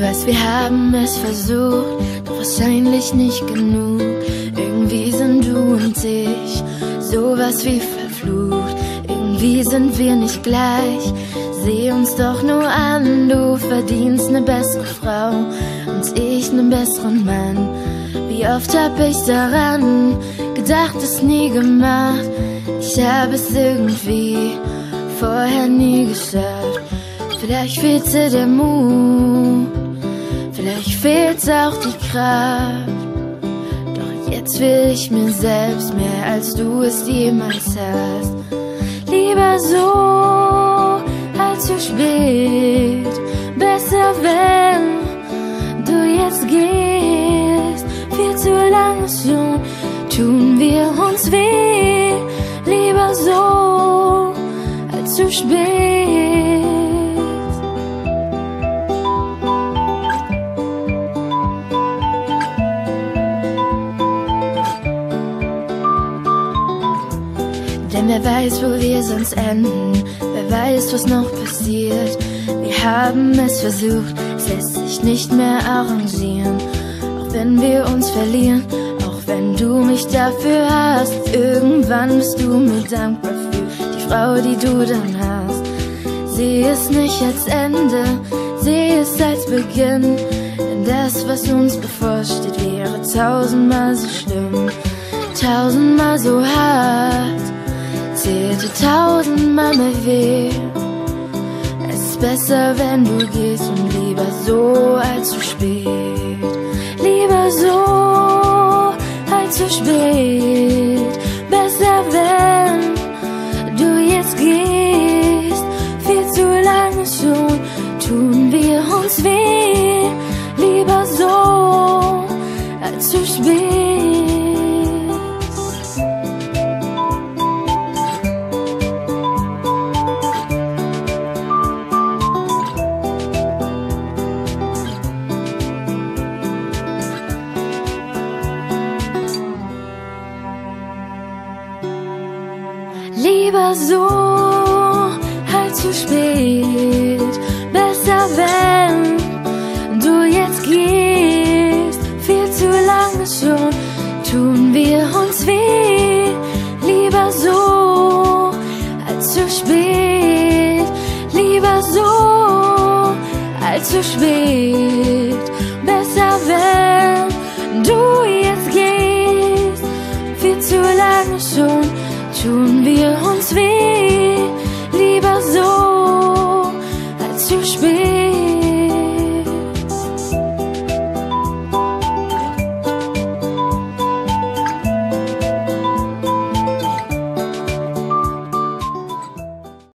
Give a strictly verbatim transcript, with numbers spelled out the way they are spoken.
weiß, wir haben es versucht, doch wahrscheinlich nicht genug. Irgendwie sind du und ich sowas wie verflucht. Irgendwie sind wir nicht gleich, seh uns doch nur an. Du verdienst ne bessere Frau und ich nen besseren Mann. Wie oft hab ich daran gedacht, es nie gemacht. Ich hab es irgendwie vorher nie geschafft. Vielleicht fehlt's der Mut, vielleicht fehlt's auch die Kraft. Doch jetzt will ich mir selbst mehr, als du es jemals hast. Lieber so als zu spät. Besser wenn du jetzt gehst. Viel zu lange schon tun wir uns weh. Lieber so als zu spät. Denn wer weiß, wo wir sonst enden, wer weiß, was noch passiert. Wir haben es versucht, es lässt sich nicht mehr arrangieren. Auch wenn wir uns verlieren, auch wenn du mich dafür hast. Irgendwann bist du mir dankbar für die Frau, die du dann hast. Sehe es nicht als Ende, sehe es als Beginn. Denn das, was uns bevorsteht, wäre tausendmal so schlimm, tausendmal so hart, zählte tausendmal mehr weh. Es ist besser, wenn du gehst und lieber so als zu spät. Lieber so als zu spät. Besser, wenn du jetzt gehst. Viel zu lange schon tun wir uns weh. Lieber so als zu spät. Lieber so als zu spät. Besser, wenn du jetzt gehst. Viel zu lange schon tun wir uns weh. Lieber so als zu spät. Lieber so als zu spät. Besser, wenn